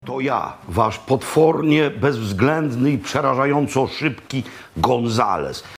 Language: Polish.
To ja, wasz potwornie bezwzględny i przerażająco szybki Gonzales.